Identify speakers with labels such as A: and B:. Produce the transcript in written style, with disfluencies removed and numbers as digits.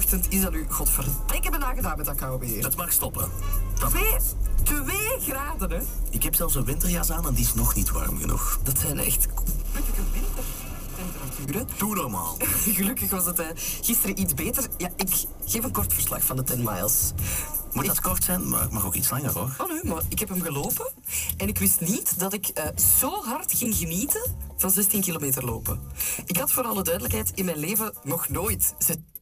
A: vanochtend is dat nu godverdikke bijna gedaan met dat koude weer.
B: Het mag stoppen.
A: 2 graden, hè?
B: Ik heb zelfs een winterjas aan en die is nog niet warm genoeg.
A: Dat zijn echt kuppige wintertemperaturen.
B: Doe normaal.
A: Gelukkig was het gisteren iets beter. Ja, ik geef een kort verslag van de 10 miles.
B: Moet dat kort zijn, maar het mag ook iets langer, hoor.
A: Oh nee, maar ik heb hem gelopen. En ik wist niet dat ik zo hard ging genieten van 16 kilometer lopen. Ik had voor alle duidelijkheid in mijn leven nog nooit